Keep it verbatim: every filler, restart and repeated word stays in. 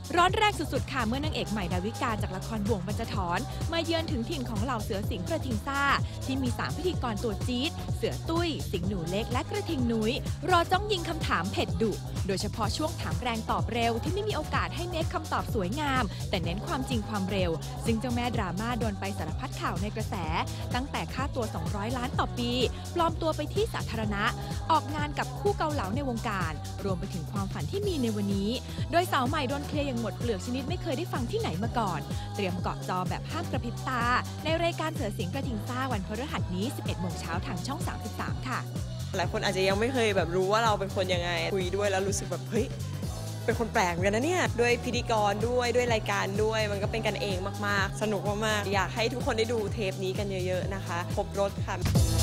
ร้อนแรงสุดๆค่ะเมื่อนางเอกใหม่ดาวิกาจากละครบ่วงบรรจถรมาเยือนถึงถิ่นของเหล่าเสือสิงห์กระทิงซ่าที่มีสามพิธีกรตัวจี๊ดเสือตุ้ยสิงห์หนูเล็กและกระทิงนุ้ยรอจ้องยิงคำถามเผ็ดดุโดยเฉพาะช่วงถามแรงตอบเร็วที่ไม่มีโอกาสให้เมคคำตอบสวยงามแต่เน้นความจริงความเร็วซึ่งเจ้าแม่ดราม่าโดนไปสารพัดข่าวในกระแสตั้งแต่ค่าตัวสองร้อยล้านต่อปีปลอมตัวไปที่สาธารณะออกงานกับคู่เกาเหลาในวงการรวมไปถึงความฝันที่มีในวันนี้โดยสาวใหม่โดนเคลียร์อย่างหมดเปลือกชนิดไม่เคยได้ฟังที่ไหนมาก่อนเตรียมเกาะจอแบบห้ามกระพริบตาในรายการเสือสิงห์กระทิงซ่าวันพฤหัสนี้ สิบเอ็ดโมงเช้าทางช่องสามสิบสามค่ะหลายคนอาจจะยังไม่เคยแบบรู้ว่าเราเป็นคนยังไงคุยด้วยแล้วรู้สึกแบบเฮ้ยเป็นคนแปลกเหมือนกันนะเนี่ยด้วยพิธีกรด้วยด้วยรายการด้วยมันก็เป็นกันเองมากๆสนุกมากๆอยากให้ทุกคนได้ดูเทปนี้กันเยอะๆนะคะครบรสค่ะ